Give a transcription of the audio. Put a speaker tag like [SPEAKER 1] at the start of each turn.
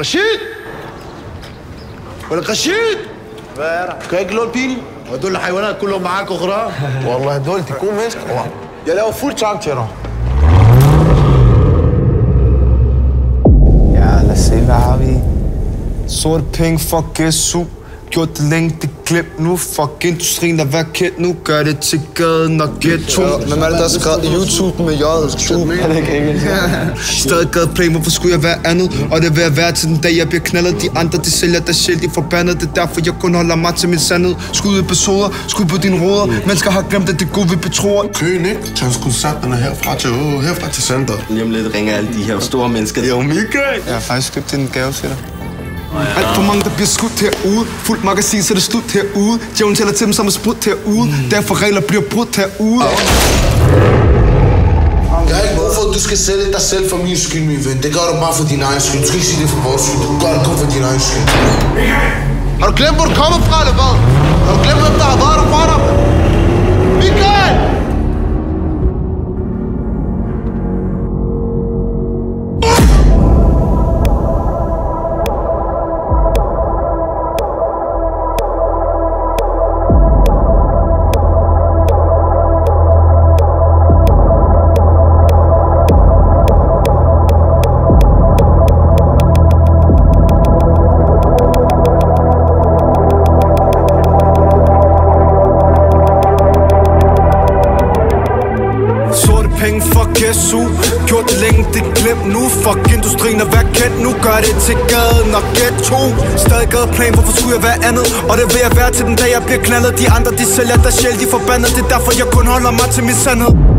[SPEAKER 1] Rashid! ولا رشيد؟ كاي كيلو البيل؟ ودول الحيوانات كلهم معاك اخرى؟
[SPEAKER 2] والله دول تكون ماشي يا لو فول تشانتيرا Ja, lad os se, hvad har vi? Sorte penge, fuck SU. Gjort det længe, det glem nu. Fuck industrien, der var kendt nu. Gør det til gaden og ghetto. Hvem er det, der har skrevet YouTube med J? Er det ikke engelsk? Stadig gadeplan, hvorfor skulle jeg være andet? Og det vil jeg være til den dag, jeg bliver knaldet. De andre, de sælger der sjæl, de er forbandet. Det er derfor, jeg kun holder mig til min sandhed. Skud episoder, skud på dine råder. Mennesker har glemt, at det er gode, vi betror.
[SPEAKER 1] Køen, ikke? Tag sgu satterne herfra til center.
[SPEAKER 3] Lige om lidt ringer alle de her store mennesker.
[SPEAKER 1] Jo, Michael!
[SPEAKER 2] Jeg har faktisk købt en gave til dig.
[SPEAKER 4] Alt for mange, der bliver skudt herude. Fuldt magasin, så det er slut herude. Djævlen tæller til dem som er sprudt herude. Derfor regler bliver brudt herude.
[SPEAKER 1] Jeg har ikke brug for, at du skal sælge dig selv for min skyld, min ven. Det gør du bare for din egen skyld. Du skal ikke sige det for vores skyld. Du gør det kun for din egen skyld. Har du glemt, hvor du kommer fra, eller hvad? Har du glemt, hvem der har været der for dig? Michael!
[SPEAKER 4] Penge, fuck SU. Gjort det længe, det glem nu. Fuck industrien og vær kendt nu. Gør det til gaden og ghetto. Stadig gadeplan, hvorfor skulle jeg være andet? Og det vil jeg være til den dag, jeg bliver knaldet. De andre, de sælger der sjæl, de er forbandet. Det er derfor, jeg kun holder mig til min sandhed.